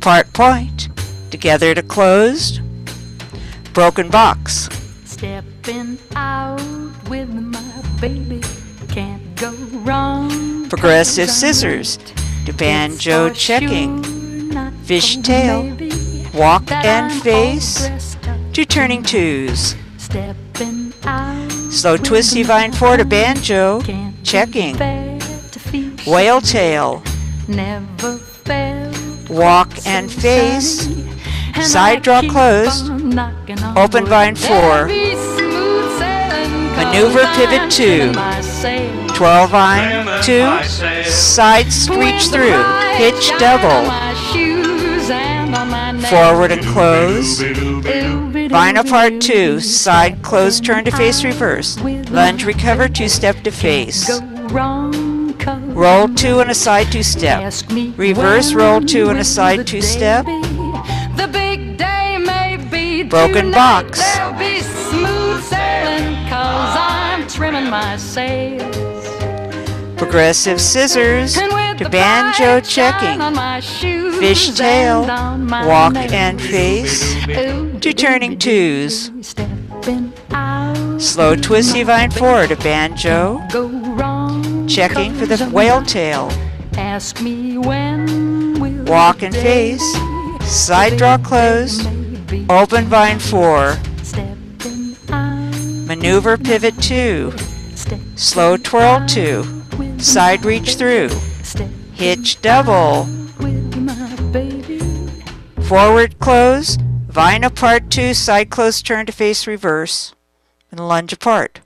apart point, together to closed, broken box. Stepping out with my baby, can't go wrong. Progressive scissors to banjo checking, fishtail, walk and face to turning twos. Stepping out, Slow twisty vine four to banjo checking, whale tail, never felt walk and face, side draw closed, open vine four, maneuver pivot 2, 12 vine 2, side reach through, hitch double, forward and close, vine apart 2, side close turn to face reverse, lunge recover 2-step to face, roll 2 and a side 2-step, reverse roll 2 and a side 2-step, the big day may be broken box. There'll be smooth sailing 'cause I'm trimming my sails. Progressive scissors And with to the banjo bright shine checking, on my shoes fishtail, and on my walk nails. and face, to turning twos, Stepping out, slow twisty vine 4 to banjo, go wrong, checking for the 'cause whale tail, ask me when will walk and the face, day side draw closed, may be. open vine 4, Stepping out, maneuver pivot 2, step slow twirl 2, with side reach through, step hitch double, with my baby. forward close, vine apart 2, side close turn to face reverse, and lunge apart.